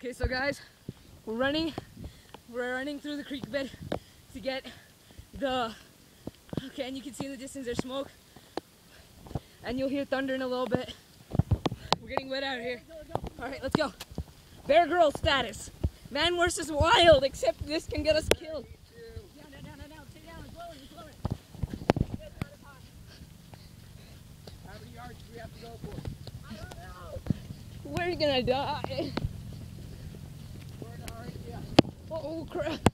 Okay, so guys, we're running through the creek bed to get the, okay, and you can see in the distance there's smoke, and you'll hear thunder in a little bit. We're getting wet out here. All right, let's go. Bear Grylls status. Man versus wild, except this can get us killed. Down. Stay down, it's lower. How many yards do we have to go for? I don't know. We're gonna die. We're in a hurry, yeah. Oh crap.